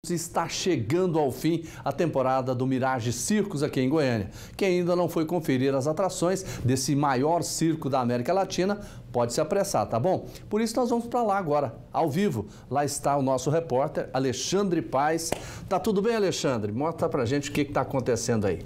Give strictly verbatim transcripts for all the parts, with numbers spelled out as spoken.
está chegando ao fim a temporada do Mirage Circos aqui em Goiânia. Quem ainda não foi conferir as atrações desse maior circo da América Latina, pode se apressar, tá bom? Por isso nós vamos para lá agora, ao vivo. Lá está o nosso repórter, Alexandre Paes. Tá tudo bem, Alexandre? Mostra pra gente o que está acontecendo aí.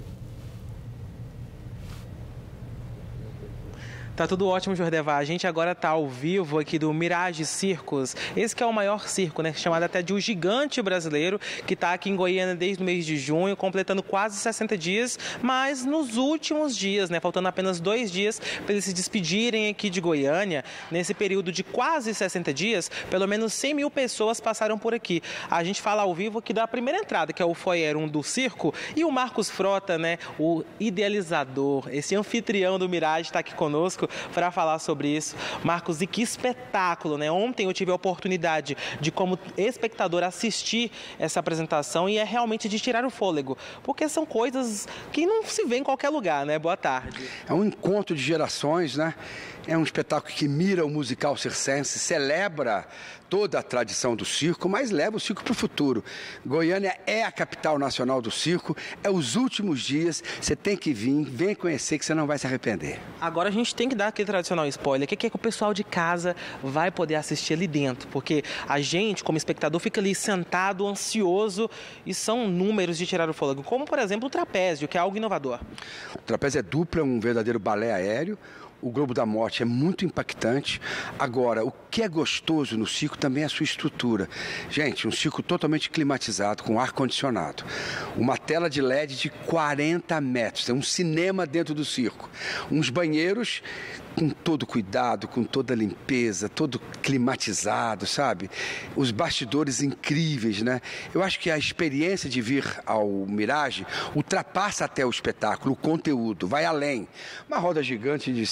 Tá tudo ótimo, Jordevá. A gente agora tá ao vivo aqui do Mirage Circos. Esse que é o maior circo, né? Chamado até de o Gigante Brasileiro, que tá aqui em Goiânia desde o mês de junho, completando quase sessenta dias, mas nos últimos dias, né? Faltando apenas dois dias para eles se despedirem aqui de Goiânia. Nesse período de quase sessenta dias, pelo menos cem mil pessoas passaram por aqui. A gente fala ao vivo aqui da primeira entrada, que é o Foyer um do circo, e o Marcos Frota, né? O idealizador, esse anfitrião do Mirage, está aqui conosco para falar sobre isso. Marcos, e que espetáculo, né? Ontem eu tive a oportunidade de, como espectador, assistir essa apresentação e é realmente de tirar o fôlego, porque são coisas que não se vê em qualquer lugar, né? Boa tarde. É um encontro de gerações, né? É um espetáculo que mira o musical circense, celebra toda a tradição do circo, mas leva o circo para o futuro. Goiânia é a capital nacional do circo, é os últimos dias, você tem que vir, vem conhecer que você não vai se arrepender. Agora a gente tem que dar aquele tradicional spoiler, o que é que o pessoal de casa vai poder assistir ali dentro, porque a gente, como espectador, fica ali sentado, ansioso, e são números de tirar o fôlego, como por exemplo o trapézio, que é algo inovador. O trapézio é duplo, é um verdadeiro balé aéreo. O Globo da Morte é muito impactante. Agora, o que é gostoso no circo também é a sua estrutura. Gente, um circo totalmente climatizado, com ar-condicionado. Uma tela de L E D de quarenta metros. Tem um cinema dentro do circo. Uns banheiros com todo cuidado, com toda limpeza, todo climatizado, sabe? Os bastidores incríveis, né? Eu acho que a experiência de vir ao Mirage ultrapassa até o espetáculo, o conteúdo, vai além. Uma roda gigante, de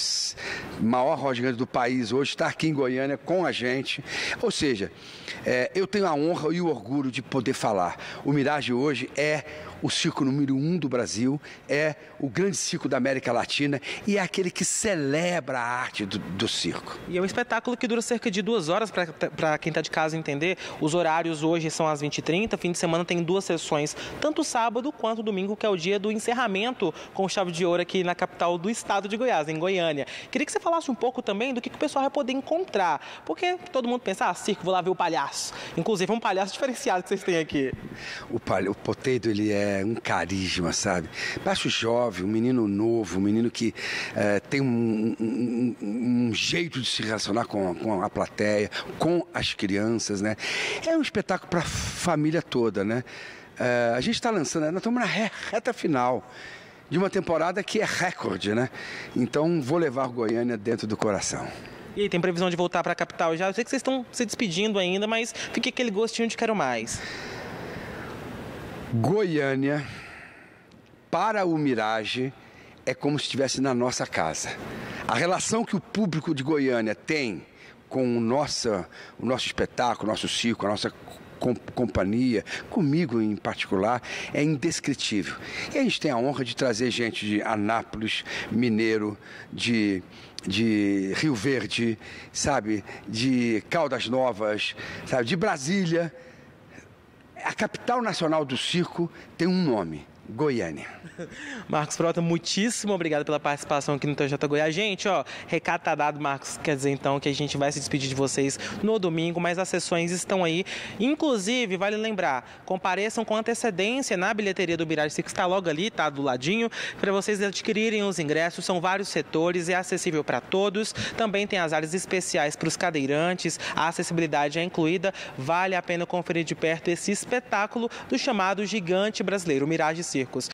maior roda gigante do país hoje, está aqui em Goiânia com a gente. Ou seja, é, eu tenho a honra e o orgulho de poder falar. O Mirage hoje é o circo número um do Brasil, é o grande circo da América Latina e é aquele que celebra a arte do, do circo. E é um espetáculo que dura cerca de duas horas, para quem está de casa entender. Os horários hoje são às vinte e trinta, fim de semana tem duas sessões, tanto sábado quanto domingo, que é o dia do encerramento com chave de ouro aqui na capital do estado de Goiás, em Goiânia. Queria que você falasse um pouco também do que, que o pessoal vai poder encontrar, porque todo mundo pensa, ah, circo, vou lá ver o palhaço. Inclusive é um palhaço diferenciado que vocês têm aqui. O, palha, o Potato, ele é um carisma, sabe? Baixo jovem, um menino novo, um menino que é, tem um, um, um, um jeito de se relacionar com, com a plateia, com as crianças, né? É um espetáculo para a família toda, né? É, a gente está lançando, nós estamos na reta final de uma temporada que é recorde, né? Então vou levar o Goiânia dentro do coração. E aí, tem previsão de voltar para a capital já? Eu sei que vocês estão se despedindo ainda, mas fica aquele gostinho de quero mais. Goiânia, para o Mirage, é como se estivesse na nossa casa. A relação que o público de Goiânia tem com o nosso, o nosso espetáculo, o nosso circo, a nossa com, companhia, comigo em particular, é indescritível. E a gente tem a honra de trazer gente de Anápolis, Mineiro, de... de Rio Verde, sabe, de Caldas Novas, sabe, de Brasília. A capital nacional do circo tem um nome: Goiânia. Marcos Frota, muitíssimo obrigado pela participação aqui no T J Goiás. Gente, ó, recado tá dado, Marcos. Quer dizer, então, que a gente vai se despedir de vocês no domingo, mas as sessões estão aí. Inclusive, vale lembrar, compareçam com antecedência na bilheteria do Mirage Circo, está logo ali, tá do ladinho, para vocês adquirirem os ingressos. São vários setores, é acessível para todos. Também tem as áreas especiais para os cadeirantes, a acessibilidade é incluída. Vale a pena conferir de perto esse espetáculo do chamado Gigante Brasileiro, o Mirage Circos.